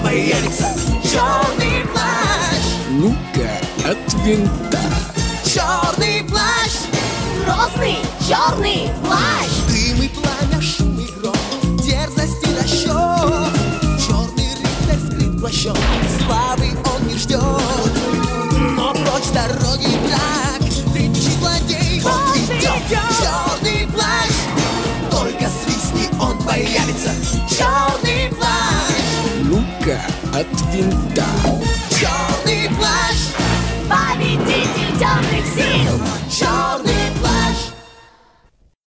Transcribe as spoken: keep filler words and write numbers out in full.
появится черный плащ. Ну-ка, от винта. Черный плащ, грозный черный плащ. Дым и пламя, шум и гром, дерзость и расчет. Черный рыцарь скрыт плащом, славы он не ждет. Но прочь дороги враг, кричи злодей, вот идет черный плащ. Только свистни, он появится черный плащ. Ну-ка, от винта.